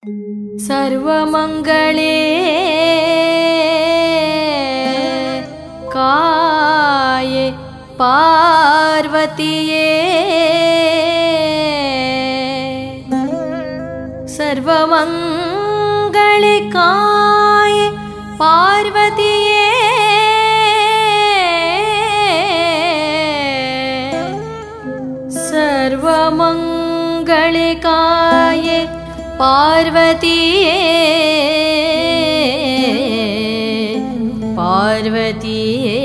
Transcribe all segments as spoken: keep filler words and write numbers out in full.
सर्वमंगले काये पार्वतीये सर्वमंगले काये पार्वतीये सर्वमंगले काये पार्वतीये पार्वतीये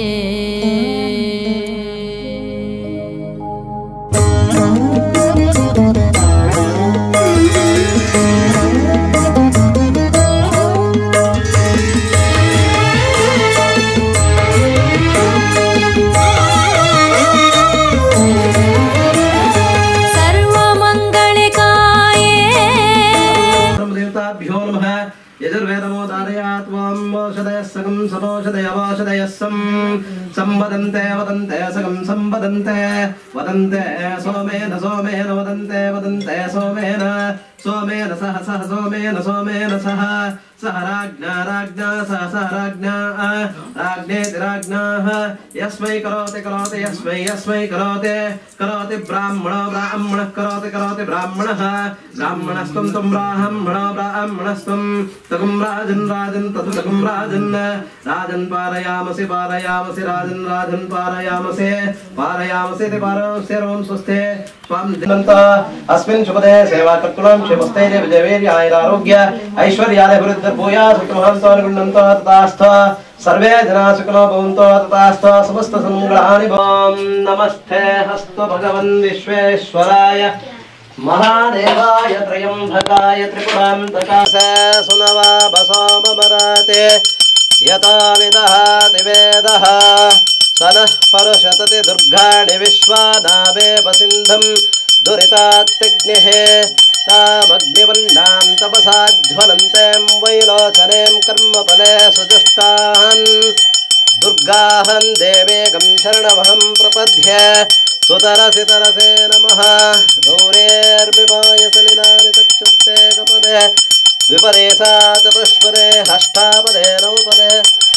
संवदन्ते वदन्ते सकं संवदन्ते वदन्ते सोमेन सोमेन वदन्ते वदन्ते सोमेन सोमेन सह सह सोमेन सोमेन सह सह राज्ञा राज्ञा सह सह राज्ञा राज्ञेति राज्ञाः यस्मै करोति करोति यस्मै यस्मै करोति करोति ब्राह्मणो ब्राह्मणः करोति करोति ब्राह्मणः ब्राह्मणस्त्वं त्वं ब्राह्मणो ब्राह्मणस्त्वं तकुं राजन् राजन् ततु तकुं राजन् राजन् पारयामसि पारयामसि राजन् राजन् पारयामसि पारयामसि ते पारयामसि सर्वं स्वस्ते स्वां दिनन्त अस्मिन् शुभदे सेवा कर्तुं क्षेमस्थैर्य विजयवीर्य आयुरारोग्य ऐश्वर्याय वृद्धिर्भूया सुखमहन्तो अनुगुणन्तो तथास्तु सर्वे जना सुखिनो भवन्तो तथास्तु समस्त सन्मङ्गलानि भवन्तु नमस्ते हस्तु भगवन् विश्वेश्वराय महादेवाय त्रयम्बकाय त्रिपुरान्तकाय सुनवाभसोममराते यथा विदहाति वेदः सनः परुषतति दुर्गाणि विश्वानावे वसिन्धं दुरितात्यग्निः तामग्निवर्णां तपसा ज्वलन्तीं वैलोचनीं कर्मफले सुजुष्टान् दुर्गाहं देवेगं शरणमहं प्रपद्ये सुतरसि तरसे नमः गौरेर्विमाय सलिलानि तक्षुस्ते कपदे द्विपदे सा चतुष्पदे अष्टापदे नवपदे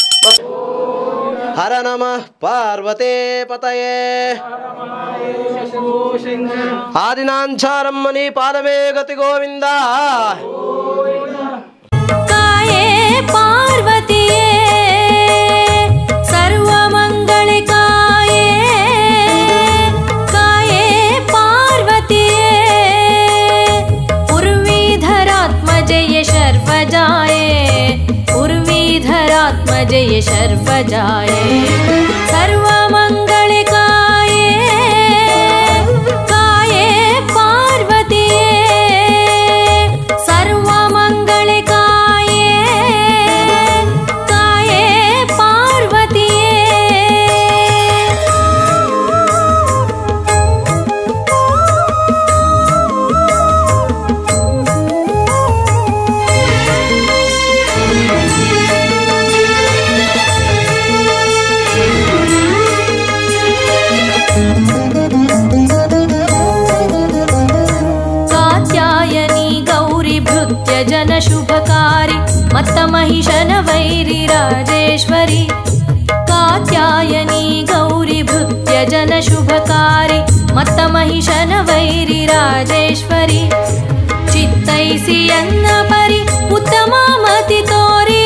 हर नमः पार्वते पतये आदिनांचारं मणि पादमे गति गोविंदा काये पार्वतीये सर्वमंगले काये काये पार्वतीये उर्वीधरात्मजय शर्वजाये उर्वीधरात्मजय शर्वजाये सर्वमंगले काये काये पार्वतीये सर्वमंगले काये काये पार्वतीये जन शुभकारी मत्तमहिषन वैरि राजेश्वरी कात्यायनी गौरी भृत्य जन शुभकारी मत्तमहिषन वैरि राजेश्वरी चित्तैसि यन्न परि उत्तमामति तोरी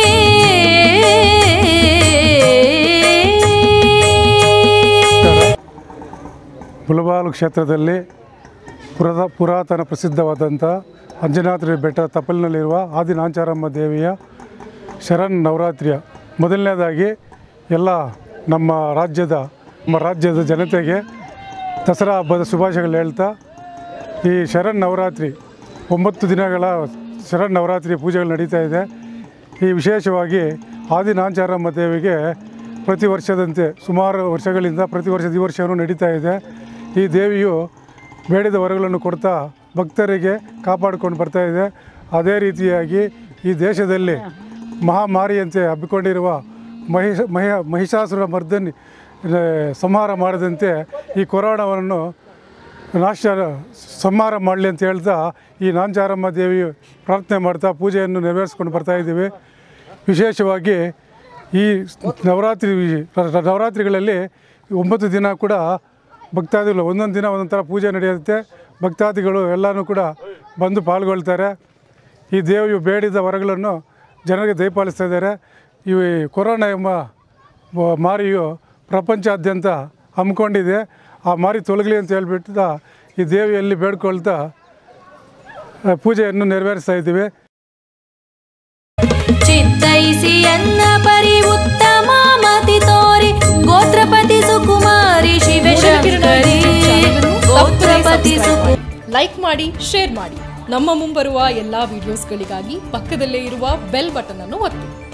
ಮುಳಬಾಗಿಲು ಕ್ಷೇತ್ರದಲ್ಲಿ ಪುರದ ಪುರಾತನ ಪ್ರಸಿದ್ಧವಾದಂಥ ಅಂಜನಾದ್ರಿ ಬೆಟ್ಟ ತಪ್ಪಲಿನಲ್ಲಿರುವ ಆದಿನಾಂಚಾರಮ್ಮ ದೇವಿಯ ಶರಣ್ ನವರಾತ್ರಿಯ ಮೊದಲನೇದಾಗಿ ಎಲ್ಲ ನಮ್ಮ ರಾಜ್ಯದ ನಮ್ಮ ರಾಜ್ಯದ ಜನತೆಗೆ ದಸರಾ ಹಬ್ಬದ ಶುಭಾಶಯಗಳು ಹೇಳ್ತಾ ಈ ಶರಣ್ ನವರಾತ್ರಿ ಒಂಬತ್ತು ದಿನಗಳ ಶರಣ್ ನವರಾತ್ರಿ ಪೂಜೆಗಳು ನಡೀತಾ ಇದೆ. ಈ ವಿಶೇಷವಾಗಿ ಆದಿನಾಂಚಾರಮ್ಮ ದೇವಿಗೆ ಪ್ರತಿ ವರ್ಷದಂತೆ ಸುಮಾರು ವರ್ಷಗಳಿಂದ ಪ್ರತಿ ವರ್ಷದ ಈ ವರ್ಷವೂ ನಡೀತಾ ಇದೆ. ಈ ದೇವಿಯು ಬೇಡಿದ ವರಗಳನ್ನು ಕೊಡ್ತಾ ಭಕ್ತರಿಗೆ ಕಾಪಾಡಿಕೊಂಡು ಬರ್ತಾ ಇದೆ. ಅದೇ ರೀತಿಯಾಗಿ ಈ ದೇಶದಲ್ಲಿ ಮಹಾಮಾರಿಯಂತೆ ಹಬ್ಬಿಕೊಂಡಿರುವ ಮಹಿಷ ಮಹಿ ಮಹಿಷಾಸುರ ಮರ್ದನಿ ಸಂಹಾರ ಮಾಡದಂತೆ ಈ ಕೊರೋನಾವನ್ನು ನಾಶ ಸಂಹಾರ ಮಾಡಲಿ ಅಂತ ಹೇಳ್ತಾ ಈ ನಾಂಚಾರಮ್ಮ ದೇವಿ ಪ್ರಾರ್ಥನೆ ಮಾಡ್ತಾ ಪೂಜೆಯನ್ನು ನೆರವೇರಿಸ್ಕೊಂಡು ಬರ್ತಾಯಿದ್ದೀವಿ. ವಿಶೇಷವಾಗಿ ಈ ನವರಾತ್ರಿ ನವರಾತ್ರಿಗಳಲ್ಲಿ ಒಂಬತ್ತು ದಿನ ಕೂಡ ಭಕ್ತಾದಿಗಳು ಒಂದೊಂದು ದಿನ ಒಂದೊಂದು ಥರ ಪೂಜೆ ನಡೆಯುತ್ತೆ. ಭಕ್ತಾದಿಗಳು ಎಲ್ಲನೂ ಕೂಡ ಬಂದು ಪಾಲ್ಗೊಳ್ತಾರೆ. ಈ ದೇವಿಯು ಬೇಡಿದ ವರಗಳನ್ನು ಜನರಿಗೆ ದಯಪಾಲಿಸ್ತಾ ಇದ್ದಾರೆ. ಈ ಕೊರೋನಾ ಎಂಬ ಮಾರಿಯು ಪ್ರಪಂಚಾದ್ಯಂತ ಹಮ್ಮಿಕೊಂಡಿದೆ. ಆ ಮಾರಿ ತೊಲಗಲಿ ಅಂತ ಹೇಳ್ಬಿಟ್ಟು ಈ ದೇವಿಯಲ್ಲಿ ಬೇಡ್ಕೊಳ್ತಾ ಪೂಜೆಯನ್ನು ನೆರವೇರಿಸ್ತಾ ಇದ್ದೀವಿ. ಚಿತ್ತೈಸಿ ಎನ್ನ ಪರಿ ಉತ್ತಮ ಮತಿ ತೋರಿ ಗೋತ್ರಪತಿ ಸುಕುಮಾರಿ ಶಿವಶಂಕರಿ ಗೋತ್ರಪತಿ ಸುಕು. ಲೈಕ್ ಮಾಡಿ, ಶೇರ್ ಮಾಡಿ. ನಮ್ಮ ಮುಂಬರುವ ಎಲ್ಲಾ ವಿಡಿಯೋಸ್ಗಳಿಗಾಗಿ ಪಕ್ಕದಲ್ಲೇ ಇರುವ ಬೆಲ್ ಬಟನ್ ಅನ್ನು ಒತ್ತಿ.